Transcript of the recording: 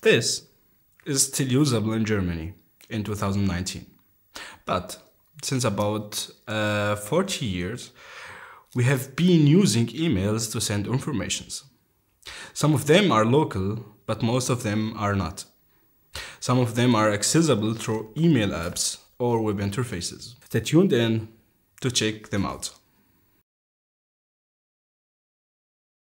This is still usable in Germany in 2019. But since about 40 years, we have been using emails to send informations. Some of them are local, but most of them are not. Some of them are accessible through email apps or web interfaces. Stay tuned in to check them out.